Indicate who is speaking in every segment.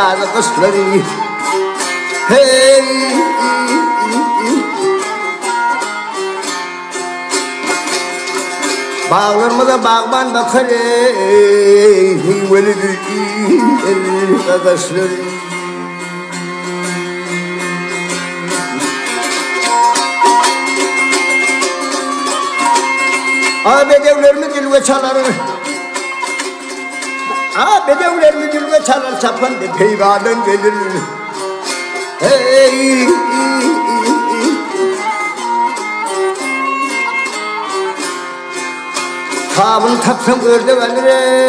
Speaker 1: taze kışları. Hey, bağlarıma da bağban bakar ey, velidir arkadaşlar. Bedevlerimi dilve çalar, bedevlerimi dilve çalar, çapan bir peygaden gelir. Hey, kabın tapsam örde verir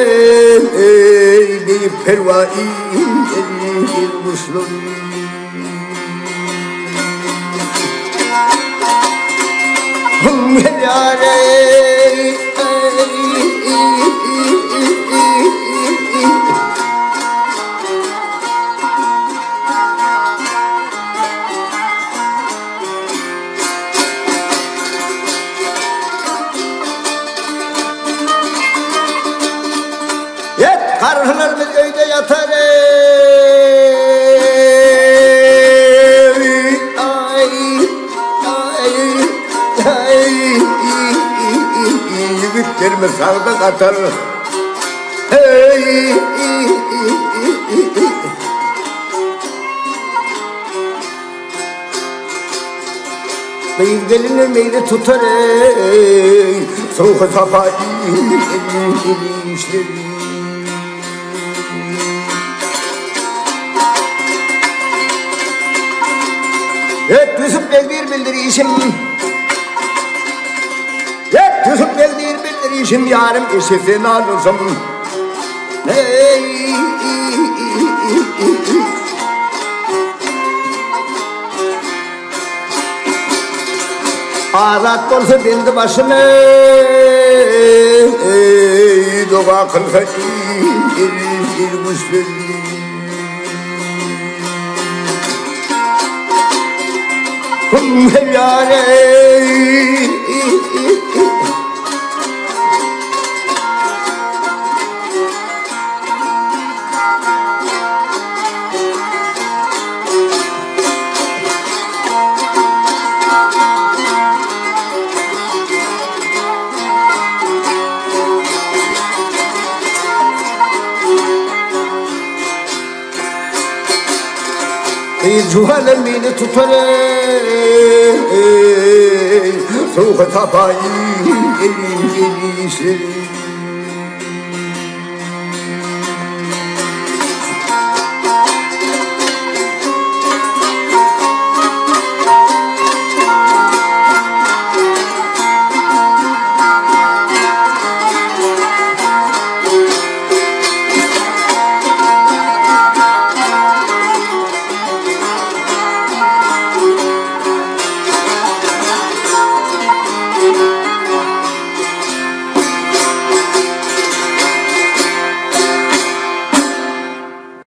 Speaker 1: ey, deyip pervai el muslim. Karılarımız öyle yatar ey, ay, yigitlerimi sağda katar hey, beyim gelinler meyli tutar ey, soğuk safayı işleri. Et Yusuf Bezdir bildirişim, et Yusuf Bezdir bildirişim, yarım eşifini alırsam. Hey, azat olsa bindi başına, ey, doğa kılsa il güçleri. Yâre Cuhalar beni tutar ey, soğuk tapayı el işleri.